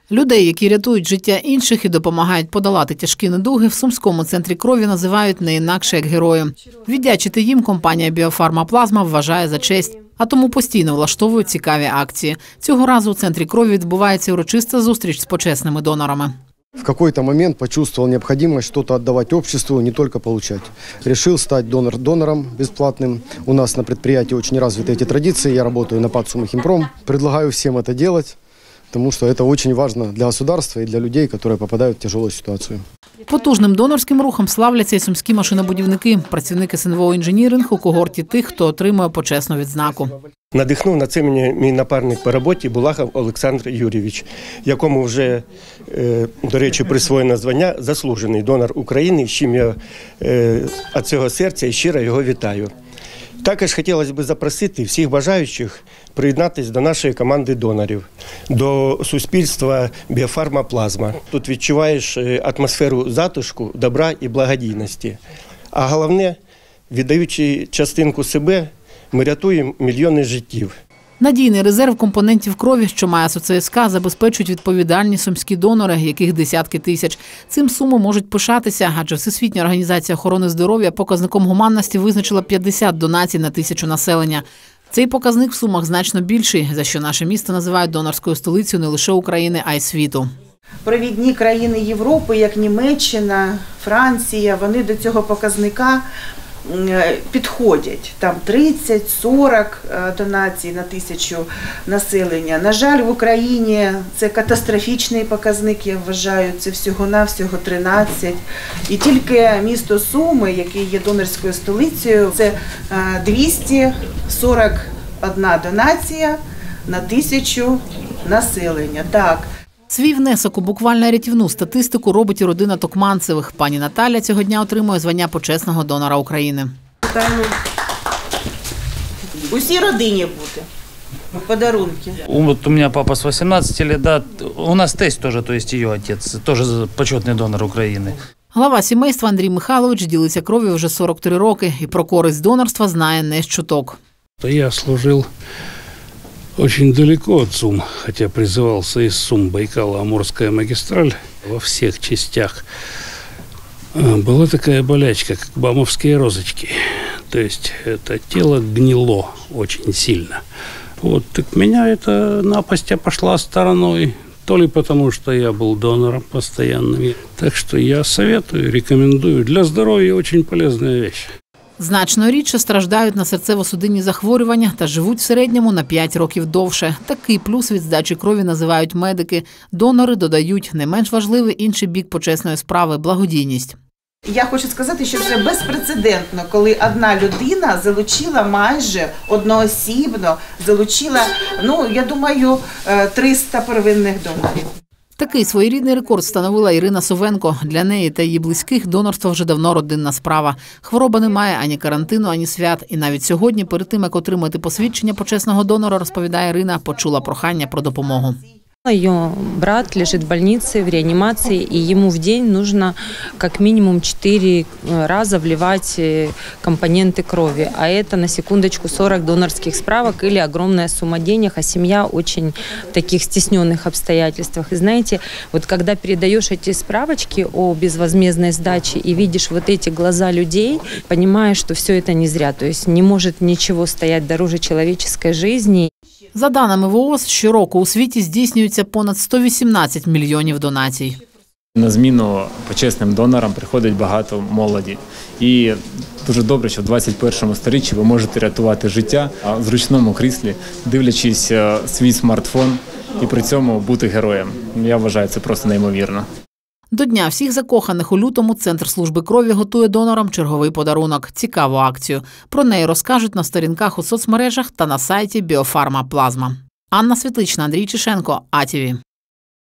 Людей, які рятують життя інших і допомагають подолати тяжкі недуги, в Сумському центрі крові називають не інакше як герої. Віддячити їм компанія «Біофарма Плазма» вважає за честь, а тому постійно влаштовують цікаві акції. Цього разу у центрі крові відбувається урочиста зустріч з почесними донорами. В какой-то момент почувствовал необходимость что-то отдавать обществу, не только получать. Решил стать донором бесплатным. У нас на предприятии очень развиты эти традиции. Я работаю на ПАТ «Сумихимпром». Предлагаю всем это делать, потому что это очень важно для государства и для людей, которые попадают в тяжелую ситуацию. Потужним донорським рухом славляться і сумські машинобудівники, працівники СНВО «Інженіринг» у когорті тих, хто отримує почесну відзнаку. Надихнув на це мій напарник по роботі Булахов Олександр Юрійович, якому вже, до речі, присвоєно звання «Заслужений донор України», з чим я від цього серця і щиро його вітаю. Також хотілося б запросити всіх бажаючих приєднатися до нашої команди донорів, до суспільства «Біофарма Плазма». Тут відчуваєш атмосферу затишку, добра і благодійності. А головне, віддаючи частинку себе, ми рятуємо мільйони життів. Надійний резерв компонентів крові, що має СОЦСК, забезпечують відповідальні сумські донори, яких десятки тисяч. Цим Суми можуть пишатися, адже Всесвітня організація охорони здоров'я показником гуманності визначила 50 донацій на 1000 населення. Цей показник в Сумах значно більший, за що наше місто називають донорською столицею не лише України, а й світу. Провідні країни Європи, як Німеччина, Франція, вони до цього показника підходять. Там 30-40 донацій на 1000 населення. На жаль, в Україні це катастрофічний показник, я вважаю, це всього-навсього 13. І тільки місто Суми, яке є донорською столицею, це 241 донація на 1000 населення. Так. Свій внесок у буквально рятівну статистику робить і родина Токманцевих. Пані Наталя цього дня отримує звання почесного донора України. Вітаємо. Усій родині бути. Подарунки. Вот у меня папа с 18 лет, да, у нас тесть тоже, то есть ее отец, тоже почетный донор Украины. Глава сімейства Андрій Михайлович ділиться кров'ю вже 43 роки і про користь донорства знає не з чуток. Я служил очень далеко от Сум, хотя призывался из Сум, Байкало-Амурская магистраль во всех частях. Была такая болячка, как бамовские розочки. То есть это тело гнило очень сильно. Вот, так меня эта напасть пошла стороной, то ли потому, что я был донором постоянным. Так что я советую, рекомендую. Для здоровья очень полезная вещь. Значно рідше страждають на серцево-судинні захворювання та живуть в середньому на 5 років довше. Такий плюс від здачі крові називають медики. Донори додають не менш важливий інший бік почесної справи – благодійність. Я хочу сказати, що це безпрецедентно, коли одна людина залучила майже одноосібно, я думаю, 300 первинних донорів. Такий своєрідний рекорд встановила Ірина Совенко. Для неї та її близьких донорство вже давно родинна справа. Хвороба не має ані карантину, ані свят. І навіть сьогодні, перед тим, як отримати посвідчення почесного донора, розповідає Ірина, почула прохання про допомогу. Ее брат лежит в больнице, в реанимации, и ему в день нужно как минимум 4 раза вливать компоненты крови. А это, на секундочку, 40 донорских справок или огромная сумма денег, а семья очень в таких стесненных обстоятельствах. И знаете, вот когда передаешь эти справочки о безвозмездной сдаче и видишь вот эти глаза людей, понимаешь, что все это не зря. То есть не может ничего стоять дороже человеческой жизни. За даними ВООЗ, щороку у світі здійснюється понад 118 мільйонів донацій. На зміну почесним донорам приходить багато молоді. І дуже добре, що в 21 сторіччі ви можете рятувати життя в зручному кріслі, дивлячись свій смартфон і при цьому бути героєм. Я вважаю, це просто неймовірно. До Дня всіх закоханих у лютому Центр служби крові готує донорам черговий подарунок – цікаву акцію. Про неї розкажуть на сторінках у соцмережах та на сайті «Біофарма Плазма». Анна Світлична, Андрій Чишенко, АТВ.